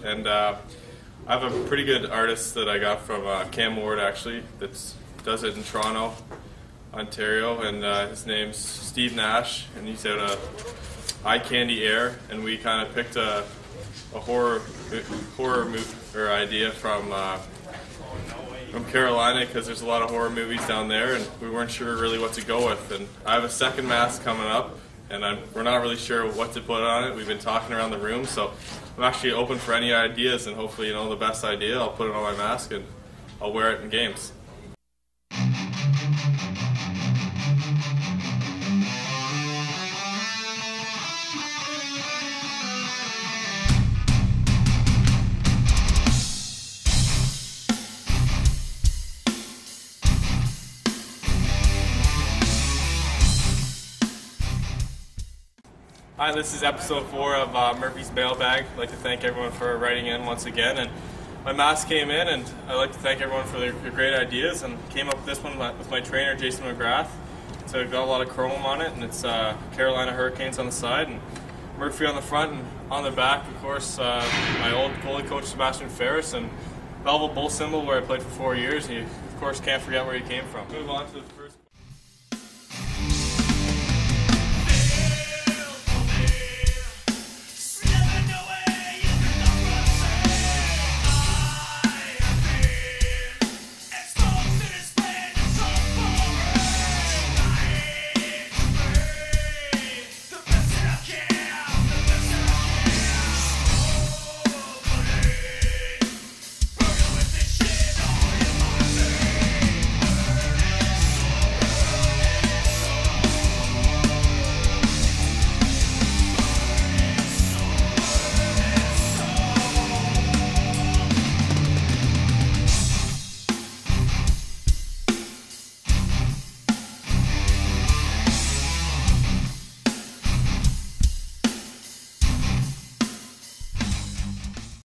and I have a pretty good artist that I got from Cam Ward, actually, that does it in Toronto, Ontario, and his name's Steve Nash, and he's out of EYECANDYAIR, and we kind of picked a horror idea from Carolina, because there's a lot of horror movies down there, and we weren't sure really what to go with. And I have a second mask coming up, and we're not really sure what to put on it. We've been talking around the room, so I'm actually open for any ideas, and hopefully, the best idea, I'll put it on my mask and I'll wear it in games. Hi, this is episode 4 of Murphy's Mailbag. I'd like to thank everyone for writing in once again. And my mask came in, and I'd like to thank everyone for their great ideas. And came up with this one with my trainer, Jason McGrath. So it's got a lot of chrome on it, and it's Carolina Hurricanes on the side, and Murphy on the front, and on the back, of course, my old goalie coach, Sebastian Ferris, and Belleville Bull symbol, where I played for 4 years. And you, of course, can't forget where he came from. Move on to the